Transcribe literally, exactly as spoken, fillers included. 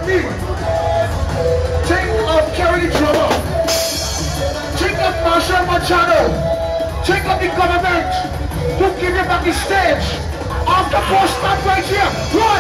me. Think of Kerry the drummer. Think of Marshall Machado. Think of the government who give you back the stage. After post stop right here. One.